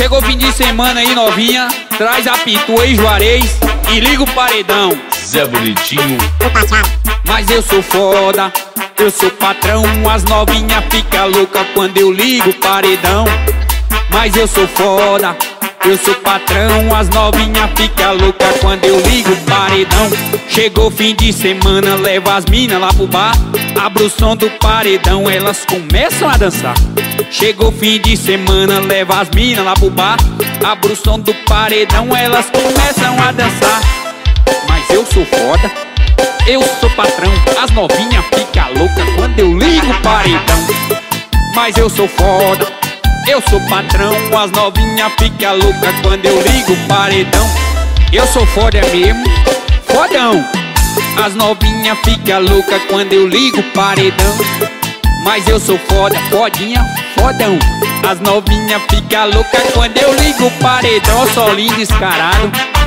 Chegou fim de semana aí, novinha, traz a pitua e Juarez e liga o paredão. Zé Bonitinho. Mas eu sou foda, eu sou patrão, as novinha fica louca quando eu ligo o paredão. Mas eu sou foda, eu sou patrão, as novinha fica louca quando eu ligo o paredão. Chegou fim de semana, leva as minas lá pro bar, abre o som do paredão, elas começam a dançar. Chegou fim de semana, leva as minas lá pro bar, abre o som do paredão, elas começam a dançar. Mas eu sou foda, eu sou patrão, as novinha fica louca quando eu ligo o paredão. Mas eu sou foda, eu sou patrão, as novinha fica louca quando eu ligo o paredão. Eu sou foda mesmo, fodão, as novinha fica louca quando eu ligo o paredão. Mas eu sou foda, fodinha, fodão, as novinha fica louca quando eu ligo o paredão. Solinho descarado,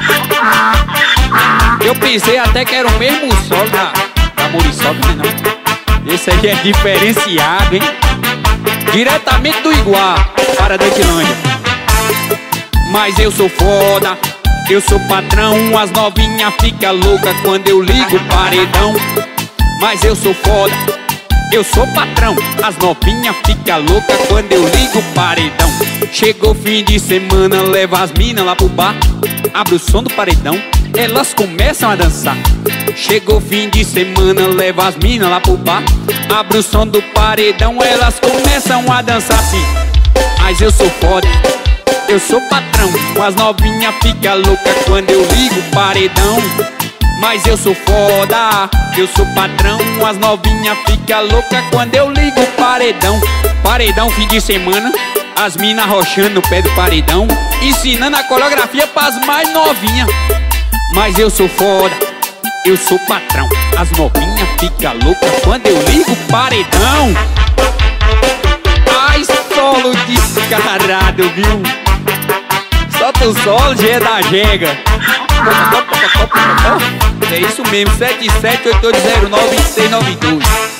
eu pensei até que era o mesmo solo da Muriçoca, mas não. Esse aí é diferenciado, hein? Diretamente do Iguá para Dantilândia. Mas eu sou foda, eu sou patrão, as novinha fica louca quando eu ligo o paredão. Mas eu sou foda, eu sou patrão, as novinha fica louca quando eu ligo o paredão. Chegou fim de semana, leva as minas lá pro bar, abre o som do paredão, elas começam a dançar. Chegou fim de semana, leva as minas lá pro bar, abre o som do paredão, elas começam a dançar assim. Mas eu sou foda, eu sou patrão, as novinha fica louca quando eu ligo o paredão. Mas eu sou foda, eu sou patrão, as novinha fica louca quando eu ligo o paredão. Paredão fim de semana, as mina arrochando no pé do paredão, ensinando a coreografia pras mais novinha. Mas eu sou foda, eu sou patrão, as novinha fica louca quando eu ligo o paredão. Ai, solo descarado, viu? Solta o solo, G da Jega. É isso mesmo, 7788092692.